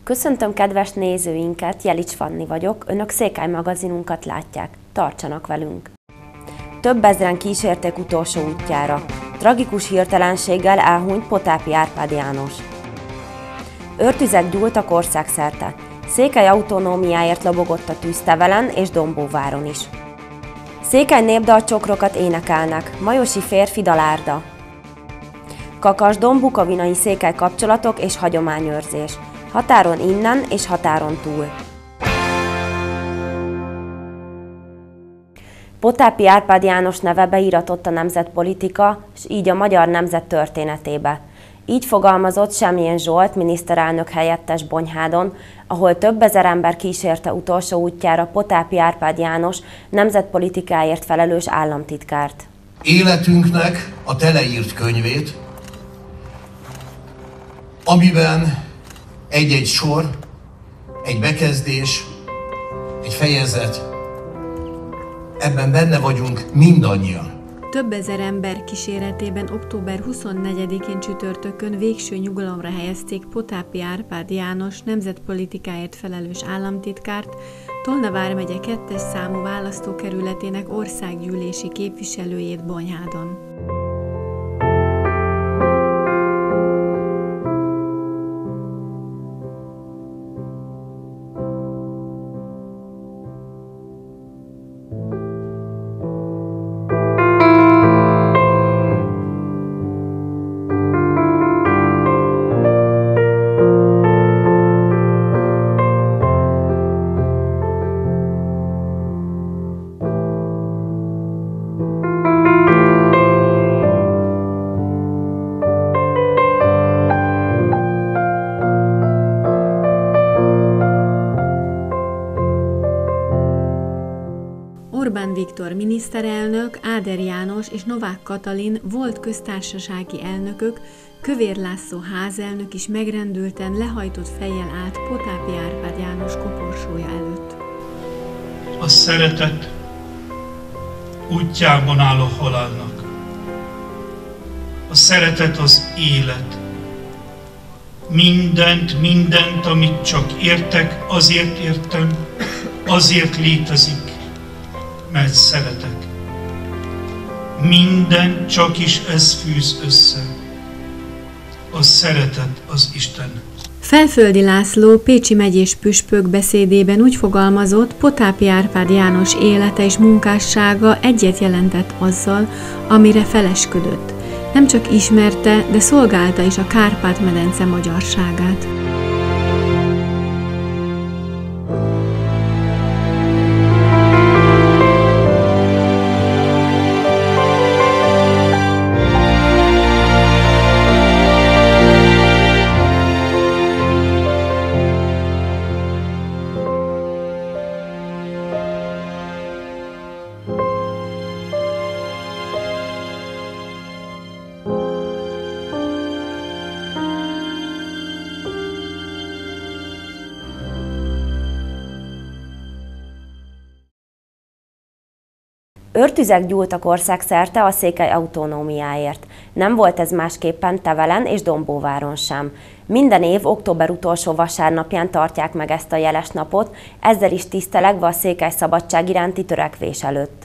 Köszöntöm kedves nézőinket, Jelics Fanni vagyok, önök Székely magazinunkat látják. Tartsanak velünk! Több ezren kísérték utolsó útjára. Tragikus hirtelenséggel elhunyt Potápi Árpád János. Őrtüzek gyúltak országszerte. Székely autonómiáért lobogott a tűz Tevelen és Dombóváron is. Székely népdalcsokrokat énekelnek, majosi férfi dalárda. Kakasdom, bukovinai székely kapcsolatok és hagyományőrzés. Határon innen és határon túl. Potápi Árpád János neve beíratott a nemzetpolitika, s így a magyar nemzet történetébe. Így fogalmazott Semjén Zsolt miniszterelnök helyettes Bonyhádon, ahol több ezer ember kísérte utolsó útjára Potápi Árpád János nemzetpolitikáért felelős államtitkárt. Életünknek a teleírt könyvét, amiben egy-egy sor, egy bekezdés, egy fejezet, ebben benne vagyunk mindannyian. Több ezer ember kíséretében október 24-én csütörtökön végső nyugalomra helyezték Potápi Árpád János nemzetpolitikáért felelős államtitkárt, Tolna vármegye 2-es számú választókerületének országgyűlési képviselőjét Bonyhádon. Orbán Viktor miniszterelnök, Áder János és Novák Katalin volt köztársasági elnökök, Kövér László házelnök is megrendülten lehajtott fejjel állt Potápi Árpád János koporsója előtt. A szeretet útjában áll a halálnak. A szeretet az élet. Mindent, amit csak értek, azért értem, azért létezik, mert szeretek. Minden csak is ez fűz össze. A szeretet az Isten. Felföldi László pécsi megyés püspök beszédében úgy fogalmazott, Potápi Árpád János élete és munkássága egyet jelentett azzal, amire felesküdött. Nem csak ismerte, de szolgálta is a Kárpát-medence magyarságát. Őrtüzek gyúltak országszerte a székely autonómiáért. Nem volt ez másképpen Tevelen és Dombóváron sem. Minden év október utolsó vasárnapján tartják meg ezt a jeles napot, ezzel is tisztelegve a székely szabadság iránti törekvés előtt.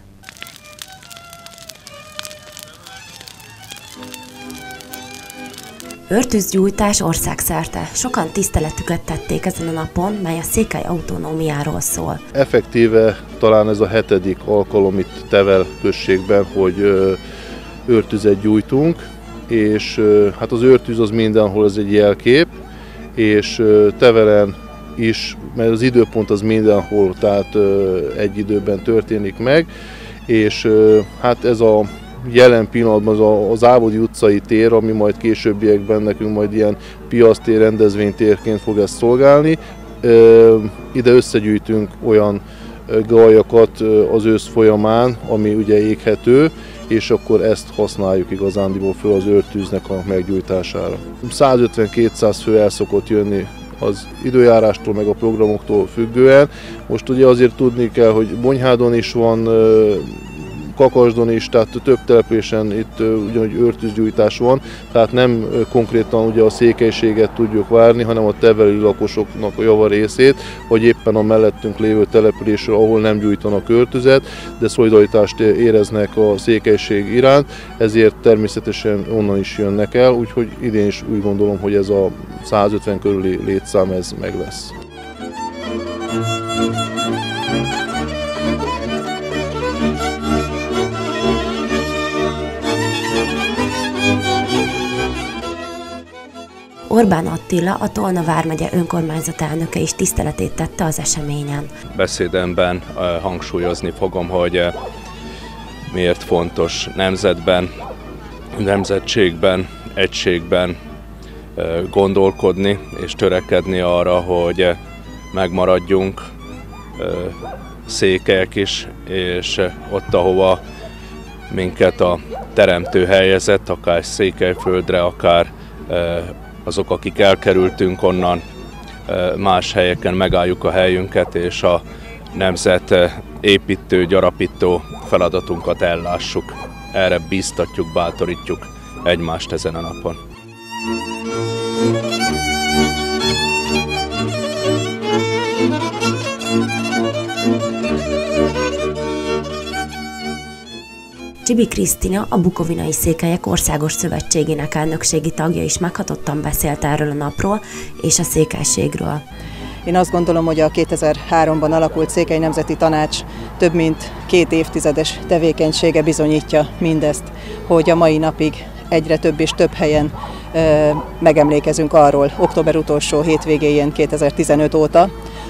Őrtűzgyújtás országszerte. Sokan tiszteletüket tették ezen a napon, mely a székely autonómiáról szól. Effektíve talán ez a 7. alkalom itt Tevel községben, hogy őrtüzet gyújtunk, és hát az őrtűz az mindenhol ez egy jelkép, és Tevelen is, mert az időpont az mindenhol, tehát egy időben történik meg, és hát ez a jelen pillanatban az Ávodi utcai tér, ami majd későbbiekben nekünk majd ilyen piactér, rendezvénytérként fog ezt szolgálni. Ide összegyűjtünk olyan galjakat az ősz folyamán, ami ugye éghető, és akkor ezt használjuk igazándiból föl az őrtűznek a meggyújtására. 150-200 fő el szokott jönni az időjárástól, meg a programoktól függően. Most ugye azért tudni kell, hogy Bonyhádon is van Kakasdon is, tehát több településen itt ugyanúgy őrtűzgyújtás van, tehát nem konkrétan ugye a székelységet tudjuk várni, hanem a tevelő lakosoknak a javarészét, vagy éppen a mellettünk lévő településről, ahol nem gyújtanak őrtüzet, de szolidaritást éreznek a székelység iránt, ezért természetesen onnan is jönnek el, úgyhogy idén is úgy gondolom, hogy ez a 150 körüli létszám ez meg lesz. Orbán Attila, a Tolna vármegye önkormányzat elnöke is tiszteletét tette az eseményen. Beszédemben hangsúlyozni fogom, hogy miért fontos nemzetben, nemzetségben, egységben gondolkodni és törekedni arra, hogy megmaradjunk székelyek is, és ott, ahova minket a teremtő helyezett, akár Székelyföldre, akár azok, akik elkerültünk onnan, más helyeken megálljuk a helyünket, és a nemzet építő, gyarapító feladatunkat ellássuk. Erre bíztatjuk, bátorítjuk egymást ezen a napon. Csibi Krisztina, a Bukovinai Székelyek Országos Szövetségének elnökségi tagja is meghatottan beszélt erről a napról és a székelységről. Én azt gondolom, hogy a 2003-ban alakult Székely Nemzeti Tanács több mint 2 évtizedes tevékenysége bizonyítja mindezt, hogy a mai napig egyre több és több helyen megemlékezünk arról, október utolsó hétvégéjén 2015 óta,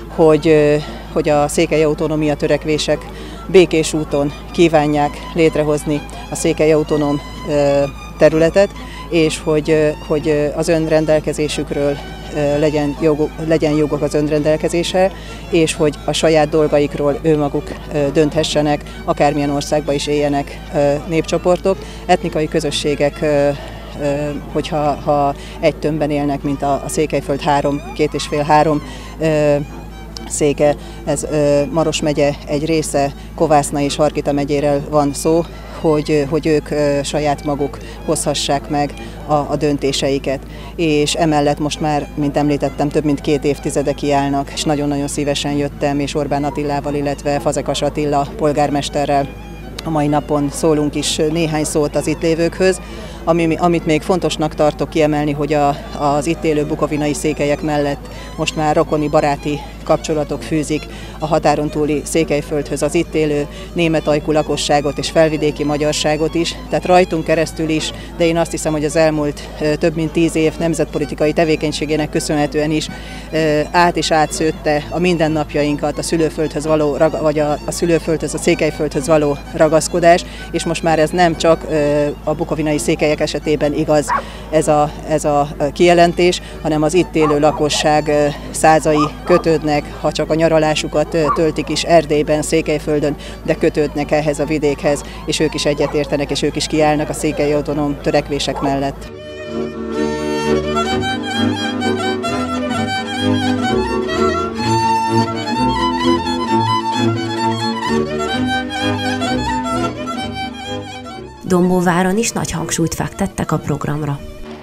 hogy a székely autonómia törekvések békés úton kívánják létrehozni a székely autonóm területet, és hogy az önrendelkezésükről legyen jogok az önrendelkezésre, és hogy a saját dolgaikról őmaguk dönthessenek, akármilyen országban is éljenek népcsoportok, etnikai közösségek, hogyha egy tömbben élnek, mint a Székelyföld 2,5-3 széke, ez Maros megye egy része, Kovászna és Hargita megyéről van szó, hogy ők saját maguk hozhassák meg a döntéseiket. És emellett most már, mint említettem, több mint 2 évtizede kiállnak, és nagyon-nagyon szívesen jöttem, és Orbán Attilával, illetve Fazekas Attila polgármesterrel a mai napon szólunk is néhány szót az itt lévőkhöz. Amit még fontosnak tartok kiemelni, hogy az itt élő bukovinai székelyek mellett most már rokoni, baráti kapcsolatok fűzik a határon túli Székelyföldhöz az itt élő német ajkú lakosságot és felvidéki magyarságot is, tehát rajtunk keresztül is, de én azt hiszem, hogy az elmúlt több mint 10 év nemzetpolitikai tevékenységének köszönhetően is át és átszőtte a mindennapjainkat a szülőföldhöz való, vagy a szülőföldhöz, a Székelyföldhöz való ragaszkodás, és most már ez nem csak a bukovinai székelyek esetében igaz ez a kijelentés, hanem az itt élő lakosság százai kötődnek, ha csak a nyaralásukat töltik is Erdélyben, Székelyföldön, de kötődnek ehhez a vidékhez, és ők is egyetértenek, és ők is kiállnak a székely autonóm törekvések mellett. Dombóváron is nagy hangsúlyt fektettek a programra.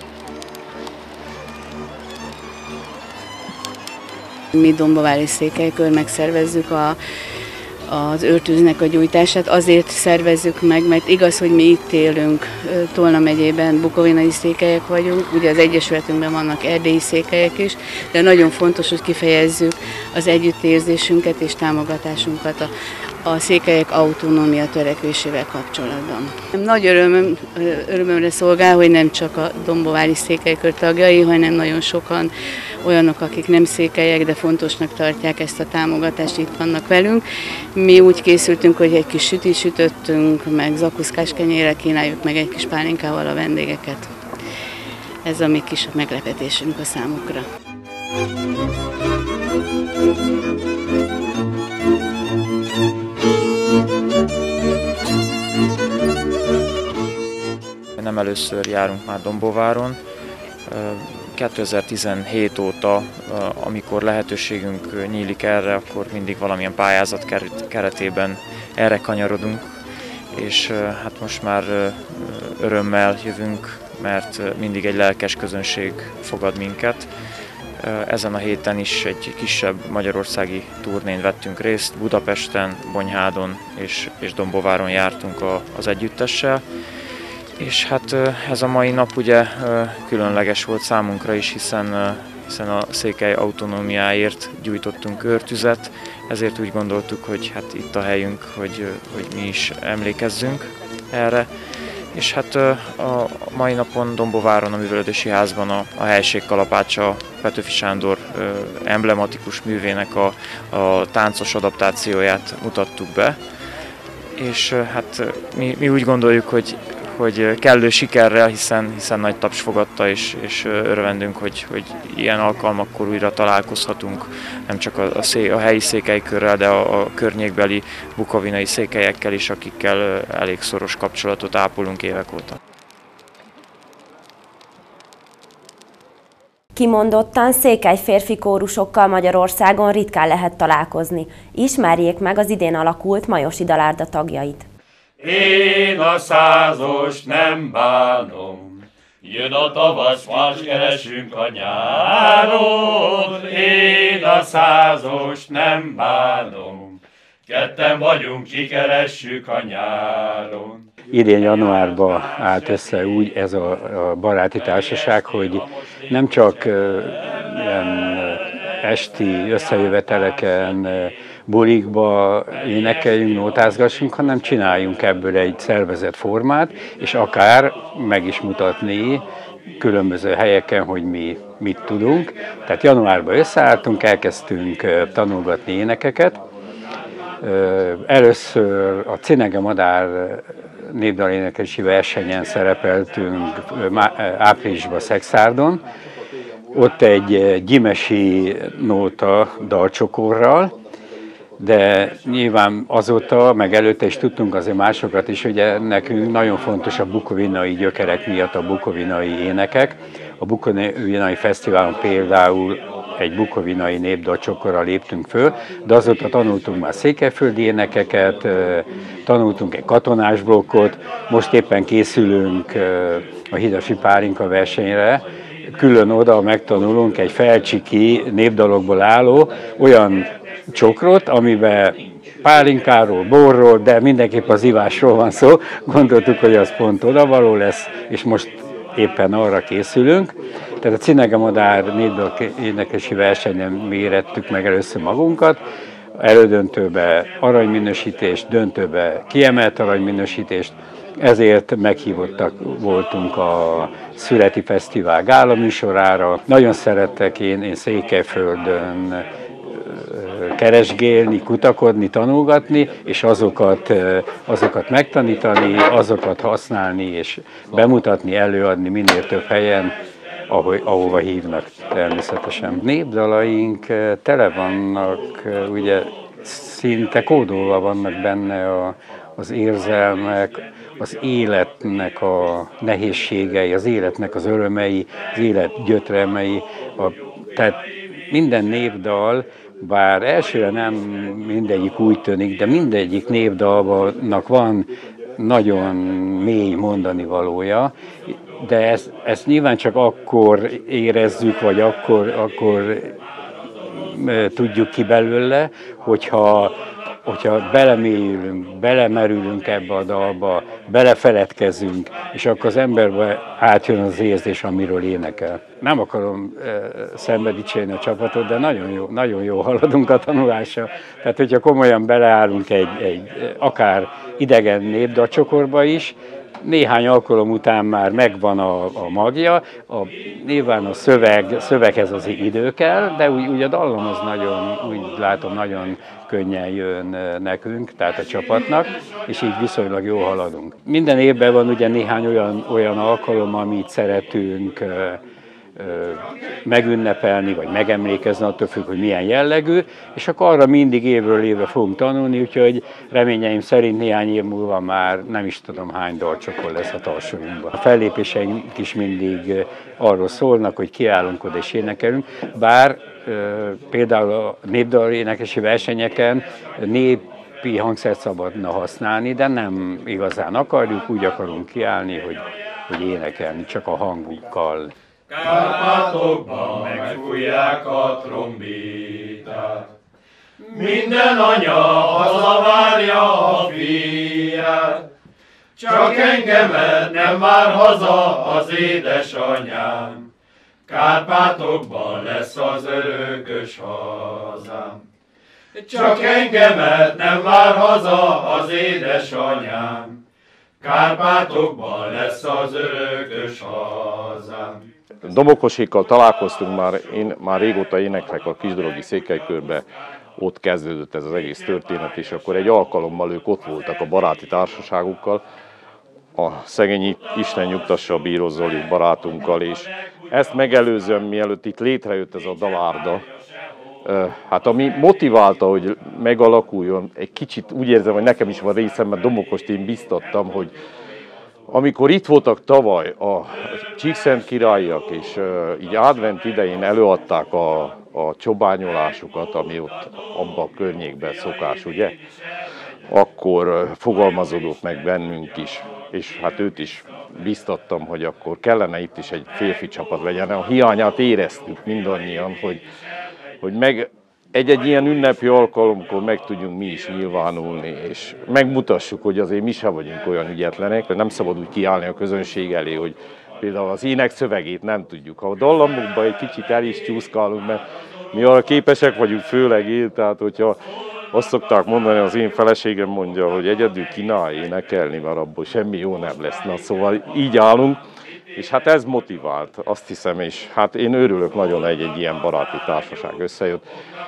Mi Dombovári Székelykör megszervezzük az őrtűznek a gyújtását. Azért szervezzük meg, mert igaz, hogy mi itt élünk, Tolna megyében bukovinai székelyek vagyunk, ugye az egyesületünkben vannak erdélyi székelyek is, de nagyon fontos, hogy kifejezzük az együttérzésünket és támogatásunkat a székelyek autonómia törekvésével kapcsolatban. Nagy örömömre szolgál, hogy nem csak a Dombovári Székelykör tagjai, hanem nagyon sokan olyanok, akik nem székelyek, de fontosnak tartják ezt a támogatást, itt vannak velünk. Mi úgy készültünk, hogy egy kis sütit sütöttünk, meg zakuszkás kenyérrel kínáljuk meg egy kis pálinkával a vendégeket. Ez a mi kis meglepetésünk a számukra. Nem először járunk már Dombóváron. 2017 óta, amikor lehetőségünk nyílik erre, akkor mindig valamilyen pályázat keretében erre kanyarodunk, és hát most már örömmel jövünk, mert mindig egy lelkes közönség fogad minket. Ezen a héten is egy kisebb magyarországi turnén vettünk részt, Budapesten, Bonyhádon és Dombováron jártunk az együttessel. És hát ez a mai nap ugye különleges volt számunkra is, hiszen a székely autonómiáért gyújtottunk őrtüzet, ezért úgy gondoltuk, hogy hát itt a helyünk, hogy mi is emlékezzünk erre. És hát a mai napon Dombováron, a Művelődési Házban a helység kalapácsa Petőfi Sándor emblematikus művének a táncos adaptációját mutattuk be. És hát mi úgy gondoljuk, hogy kellő sikerrel, hiszen nagy taps fogadta, és örvendünk, hogy ilyen alkalmakkor újra találkozhatunk, nem csak a helyi székelykörrel, de a környékbeli bukovinai székelyekkel is, akikkel elég szoros kapcsolatot ápolunk évek óta. Kimondottan székely férfi kórusokkal Magyarországon ritkán lehet találkozni. Ismerjék meg az idén alakult Majosi Dalárda tagjait. Én a százost nem bánom, jön a tavasz, más keresünk a nyáron. Én a százost nem bánom, ketten vagyunk, kikeressük a nyáron. Idén januárban állt össze úgy ez a baráti társaság, hogy nem csak ilyen esti összejöveteleken, bulikba énekeljünk, nótázgassunk, hanem csináljunk ebből egy szervezett formát, és akár meg is mutatni különböző helyeken, hogy mi mit tudunk. Tehát januárban összeálltunk, elkezdtünk tanulgatni énekeket. Először a Cinege Madár népdalénekesi versenyen szerepeltünk áprilisban Szexárdon. Ott egy gyimesi nóta dalcsokorral, de nyilván azóta, meg előtte is tudtunk azért másokat is, ugye nekünk nagyon fontos a bukovinai gyökerek miatt a bukovinai énekek. A bukovinai fesztiválon például egy bukovinai népdalcsokorral léptünk föl, de azóta tanultunk már székelyföldi énekeket, tanultunk egy katonás blokkot, most éppen készülünk a Hidasi Pálinka versenyre, külön oda megtanulunk egy felcsiki népdalokból álló olyan csokrot, amiben pálinkáról, borról, de mindenképp az ivásról van szó. Gondoltuk, hogy az pont odavaló lesz, és most éppen arra készülünk. Tehát a Cinege Madár népdalénekesi versenyen mérettük meg először magunkat, elődöntőbe aranyminősítést, döntőbe kiemelt aranyminősítést, ezért meghívottak voltunk a Szüreti Fesztivál gála műsorára. Nagyon szerettek én Székelyföldön keresgélni, kutakodni, tanulgatni, és azokat megtanítani, azokat használni, és bemutatni, előadni minél több helyen, ahova hívnak természetesen. Népdalaink tele vannak, ugye szinte kódolva vannak benne az érzelmek, az életnek a nehézségei, az életnek az örömei, az élet gyötrelmei. Tehát minden népdal, bár elsőre nem mindegyik úgy tűnik, de mindegyik népdalnak van nagyon mély mondani valója, de ezt nyilván csak akkor érezzük, vagy akkor tudjuk ki belőle, hogyha belemerülünk ebbe a dalba, belefeledkezünk, és akkor az emberbe átjön az érzés, amiről énekel. Nem akarom szembe dicsérni a csapatot, de nagyon jó haladunk a tanulásra. Tehát, hogyha komolyan beleállunk egy akár idegen népdalcsokorba is, néhány alkalom után már megvan a magja, nyilván a szöveghez az idő kell, de úgy a dallam az úgy látom, nagyon könnyen jön nekünk, tehát a csapatnak, és így viszonylag jól haladunk. Minden évben van ugye néhány olyan alkalom, amit szeretünk megünnepelni, vagy megemlékezni, attól függ, hogy milyen jellegű, és akkor arra mindig évről évre fogunk tanulni, úgyhogy reményeim szerint néhány év múlva már nem is tudom hány dalcsokor lesz a tarsolyunkban. A fellépéseink is mindig arról szólnak, hogy kiállunk oda és énekelünk, bár például a népdalénekesi versenyeken géppi hangszert szabadna használni, de nem igazán akarjuk, úgy akarunk kiállni, hogy énekelni, csak a hangunkkal. Kárpátokban megfújják a trombitát, minden anya hazavárja a fiát, csak engemet nem vár haza az édesanyám, Kárpátokban lesz az örökös hazám. Csak engemet nem vár haza az édesanyám, Kárpátokban lesz az örökös hazám. Domokosékkal találkoztunk már, én már régóta éneklek a Kisdorogi Székelykörbe, ott kezdődött ez az egész történet, és akkor egy alkalommal ők ott voltak a baráti társaságukkal, a szegény Isten nyugtassa a Bíró Zoli barátunkkal, és ezt megelőzően, mielőtt itt létrejött ez a dalárda, hát ami motiválta, hogy megalakuljon, egy kicsit úgy érzem, hogy nekem is van részem, mert Domokost én biztattam, hogy amikor itt voltak tavaly a Csíkszent királyiak, és így advent idején előadták a csobányolásukat, ami ott abban a környékben szokás, ugye, akkor fogalmazódott meg bennünk is, és hát őt is biztattam, hogy akkor kellene itt is egy férfi csapat legyen. A hiányát éreztük mindannyian, hogy meg egy ilyen ünnepi alkalomkor meg tudjunk mi is nyilvánulni, és megmutassuk, hogy azért mi sem vagyunk olyan ügyetlenek, hogy nem szabad úgy kiállni a közönség elé, hogy például az ének szövegét nem tudjuk. Ha a dallamokban egy kicsit el is csúszkálunk, mert mi arra képesek vagyunk, főleg én, tehát hogyha azt szokták mondani, az én feleségem mondja, hogy egyedül kínál énekelni, mert abból semmi jó nem lesz. Na, szóval így állunk, és hát ez motivált, azt hiszem, és hát én örülök nagyon, egy ilyen baráti társaság összejött.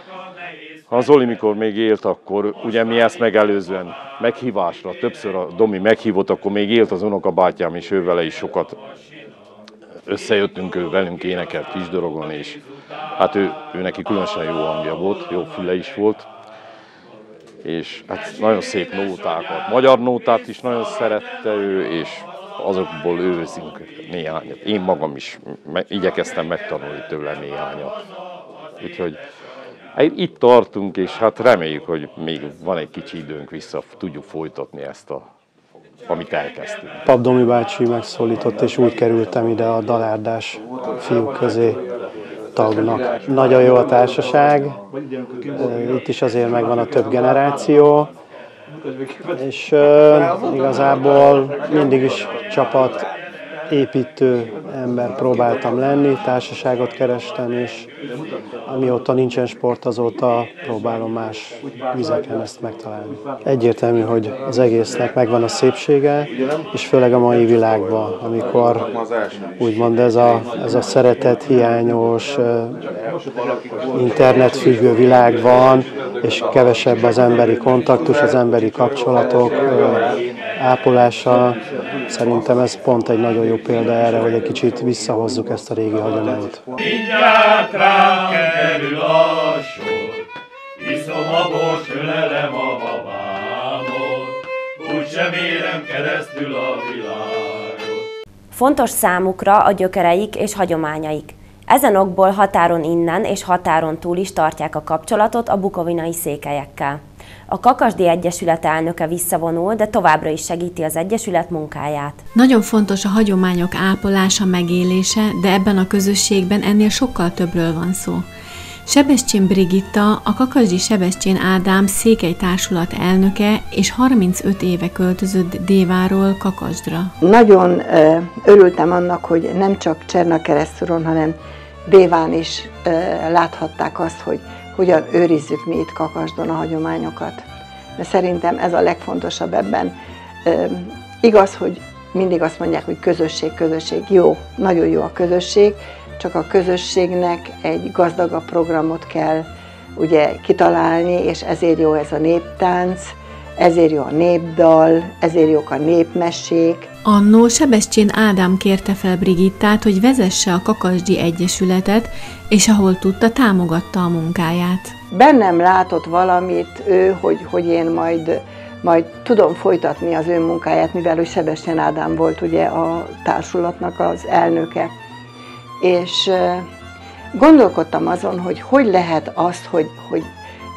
Ha Zoli, mikor még élt, akkor ugye mi ezt megelőzően meghívásra, többször a Domi meghívott, akkor még élt az unokabátyám, és ővele is sokat összejöttünk, ő velünk énekelt Kisdorogon, és hát ő neki különösen jó hangja volt, jó füle is volt, és hát nagyon szép nótákat, magyar nótát is nagyon szerette ő, és azokból őrzünk néhányat. Én magam is igyekeztem megtanulni tőle néhányat. Úgyhogy itt tartunk, és hát reméljük, hogy még van egy kicsi időnk, vissza tudjuk folytatni ezt, amit elkezdtünk. Pap Domi bácsi megszólított, és úgy kerültem ide a dalárdás fiúk közé tagnak. Nagyon jó a társaság, itt is azért megvan a több generáció, és igazából mindig is csapat építő ember próbáltam lenni, társaságot kerestem, és amióta nincsen sport, azóta próbálom más vizeken ezt megtalálni. Egyértelmű, hogy az egésznek megvan a szépsége, és főleg a mai világban, amikor úgymond ez a szeretet hiányos, internetfüggő világ van, és kevesebb az emberi kontaktus, az emberi kapcsolatok ápolása. Szerintem ez pont egy nagyon jó példa erre, hogy egy kicsit visszahozzuk ezt a régi hagyományt. Mindjárt rám kerül a sor, iszom a bort, ölelem a babámot, úgysem érem keresztül a világot. Fontos számukra a gyökereik és hagyományaik. Ezen okból határon innen és határon túl is tartják a kapcsolatot a bukovinai székelyekkel. A Kakasdi Egyesület elnöke visszavonul, de továbbra is segíti az egyesület munkáját. Nagyon fontos a hagyományok ápolása, megélése, de ebben a közösségben ennél sokkal többről van szó. Sebestyén Brigitta, a Kakasdi Sebestyén Ádám Székely Társulat elnöke, és 35 éve költözött Déváról Kakasdra. Nagyon örültem annak, hogy nem csak Csernakeresztúron, hanem Déván is láthatták azt, hogy hogyan őrizzük mi itt Kakasdon a hagyományokat. De szerintem ez a legfontosabb ebben. Igaz, hogy mindig azt mondják, hogy közösség. Jó, nagyon jó a közösség, csak a közösségnek egy gazdagabb programot kell ugye kitalálni, és ezért jó ez a néptánc, ezért jó a népdal, ezért jók a népmesék. Annó Sebestyén Ádám kérte fel Brigittát, hogy vezesse a Kakasdi Egyesületet, és ahol tudta, támogatta a munkáját. Bennem látott valamit ő, hogy én majd tudom folytatni az ő munkáját, mivel hogy Sebestyén Ádám volt ugye a társulatnak az elnöke. És gondolkodtam azon, hogy lehet azt, hogy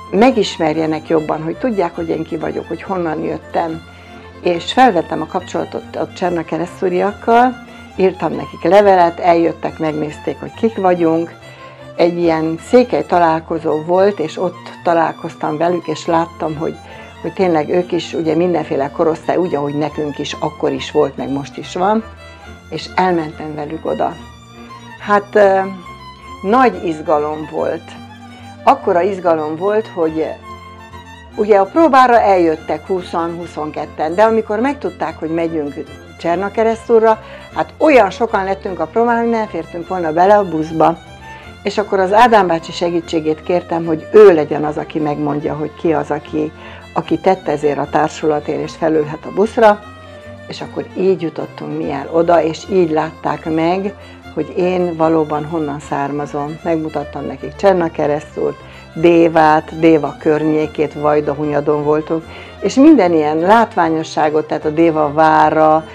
megismerjenek jobban, hogy tudják, hogy én ki vagyok, hogy honnan jöttem. És felvettem a kapcsolatot a csernakeresztúriakkal, írtam nekik levelet, eljöttek, megnézték, hogy kik vagyunk. Egy ilyen székely találkozó volt, és ott találkoztam velük, és láttam, hogy tényleg ők is ugye mindenféle korosztály, úgy, ahogy nekünk is akkor is volt, meg most is van, és elmentem velük oda. Hát nagy izgalom volt. Akkora izgalom volt, hogy ugye a próbára eljöttek 20-22-en, de amikor megtudták, hogy megyünk Csernakeresztúrra, hát olyan sokan lettünk a próbára, hogy nem fértünk volna bele a buszba. És akkor az Ádám bácsi segítségét kértem, hogy ő legyen az, aki megmondja, hogy ki az, aki tette ezért a társulatért, és felülhet a buszra. És akkor így jutottunk mi el oda, és így látták meg, hogy én valóban honnan származom. Megmutattam nekik Csernakeresztúrt, Dévát, Déva környékét, Vajdahunyadon voltunk, és minden ilyen látványosságot, tehát a Déva vára,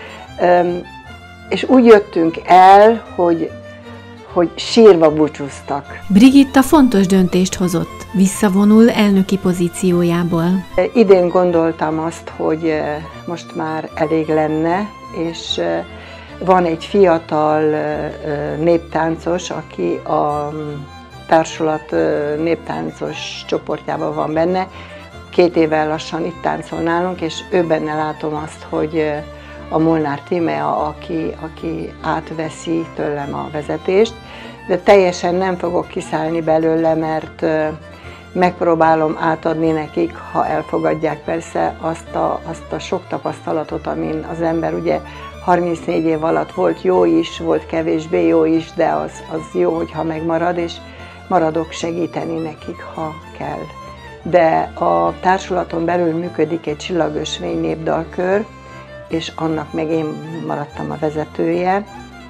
és úgy jöttünk el, hogy sírva búcsúztak. Brigitta fontos döntést hozott, visszavonul elnöki pozíciójából. Idén gondoltam azt, hogy most már elég lenne, és van egy fiatal néptáncos, aki a társulat néptáncos csoportjában van benne. 2 éve lassan itt táncol nálunk, és ő benne látom azt, hogy a Molnár Tímea, aki átveszi tőlem a vezetést, de teljesen nem fogok kiszállni belőle, mert megpróbálom átadni nekik, ha elfogadják persze azt a sok tapasztalatot, amin az ember ugye 34 év alatt volt jó is, volt kevésbé jó is, de az jó, hogyha megmarad, és maradok segíteni nekik, ha kell. De a társulaton belül működik egy csillagösvény népdalkör, és annak meg én maradtam a vezetője,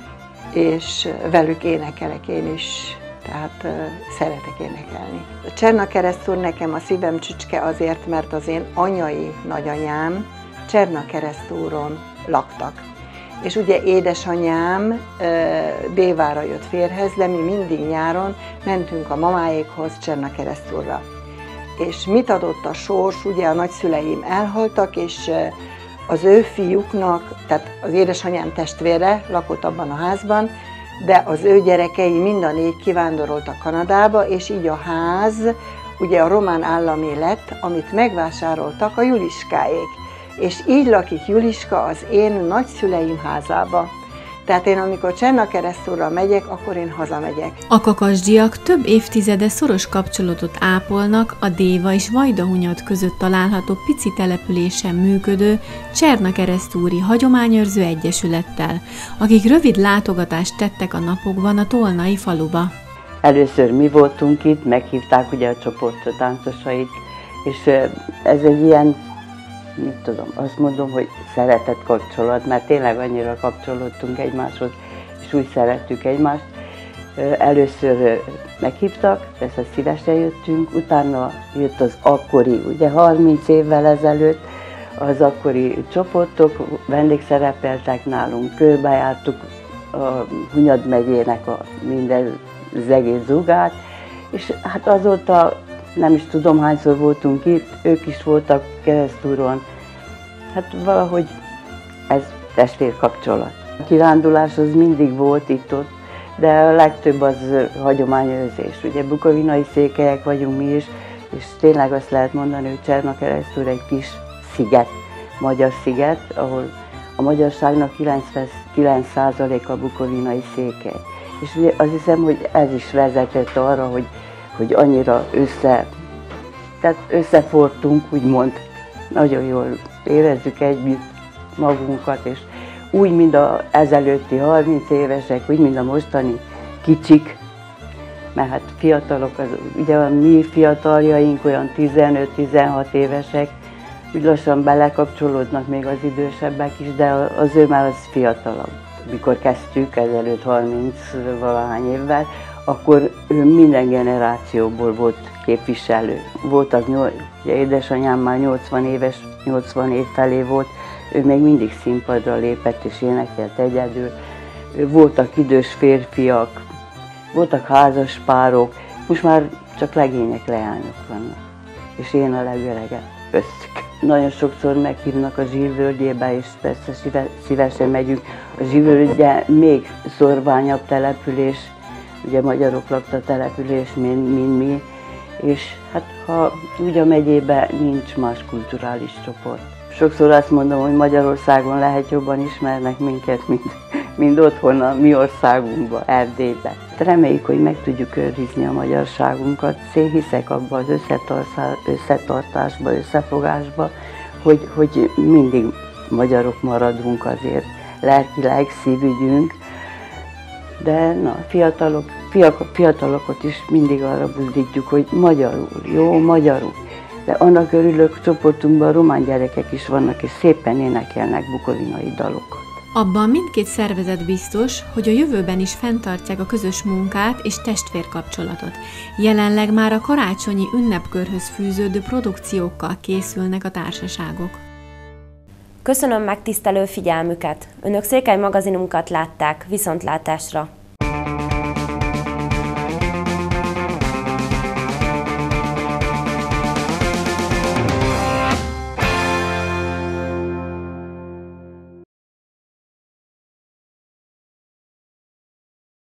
és velük énekelek én is, tehát szeretek énekelni. A Csernakeresztúr nekem a szívem csücske azért, mert az én anyai nagyanyám Csernakeresztúron laktak. És ugye édesanyám Dévára jött férjhez, de mi mindig nyáron mentünk a mamáékhoz Csernakeresztúrra. És mit adott a sors, ugye a nagyszüleim elhaltak, és az ő fiúknak, tehát az édesanyám testvére lakott abban a házban, de az ő gyerekei mind a 4 kivándoroltak Kanadába, és így a ház ugye a román állami lett, amit megvásároltak a Juliskáék. És így lakik Juliska az én nagyszüleim házába. Tehát én amikor Csernakeresztúrra megyek, akkor én hazamegyek. A kakasdzsiak több évtizede szoros kapcsolatot ápolnak a Déva és Vajdahunyad között található pici településen működő Csernakeresztúri Hagyományőrző Egyesülettel, akik rövid látogatást tettek a napokban a tolnai faluba. Először mi voltunk itt, meghívták ugye a csoport táncosait, és ez egy ilyen, mit tudom, azt mondom, hogy szeretett kapcsolat, mert tényleg annyira kapcsolódtunk egymáshoz, és úgy szerettük egymást. Először meghívtak, persze szívesen jöttünk, utána jött az akkori, ugye 30 évvel ezelőtt, az akkori csoportok vendégszerepeltek nálunk, körbejártuk a Hunyad megyének az egész zugát, és hát azóta nem is tudom hányszor voltunk itt, ők is voltak Keresztúron. Hát valahogy ez testvérkapcsolat. A kirándulás az mindig volt itt-ott, de a legtöbb az hagyományőrzés. Ugye bukovinai székelyek vagyunk mi is, és tényleg azt lehet mondani, hogy Csernakeresztúr egy kis sziget, magyar sziget, ahol a magyarságnak 99%-a bukovinai székely. És ugye azt hiszem, hogy ez is vezetett arra, hogy annyira összefortunk, úgymond, nagyon jól érezzük együtt magunkat, és úgy, mint az ezelőtti 30 évesek, úgy, mint a mostani kicsik, mert hát fiatalok, ugye a mi fiataljaink olyan 15-16 évesek, úgy lassan belekapcsolódnak még az idősebbek is, de az ő már az fiatalabb. Mikor kezdtük, ezelőtt 30-valahány évvel, akkor ő minden generációból volt képviselő. Voltak, ugye édesanyám már 80 éves, 80 év felé volt, ő még mindig színpadra lépett és énekelt egyedül. Voltak idős férfiak, voltak házas párok, most már csak legények, leányok vannak. és én a legöregebb köztük. Nagyon sokszor meghívnak a Zsír-völgyébe, és persze szívesen megyünk. A Zsír-völgye még szorványabb település, ugye magyarok lakta település, mint mi, és hát ha úgy a megyében nincs más kulturális csoport. Sokszor azt mondom, hogy Magyarországon lehet jobban ismernek minket, mint otthon a mi országunkban, Erdélyben. Reméljük, hogy meg tudjuk őrizni a magyarságunkat. Hiszek abban az összetartásba, összefogásba, hogy mindig magyarok maradunk azért lelkileg, szívügyünk, de na, fiatalokat is mindig arra buzdítjuk, hogy magyarul, jó, magyarul. De annak örülök, csoportunkban román gyerekek is vannak, és szépen énekelnek bukovinai dalokat. Abban mindkét szervezet biztos, hogy a jövőben is fenntartják a közös munkát és testvérkapcsolatot. Jelenleg már a karácsonyi ünnepkörhöz fűződő produkciókkal készülnek a társaságok. Köszönöm megtisztelő figyelmüket! Önök Székely magazinunkat látták, viszontlátásra!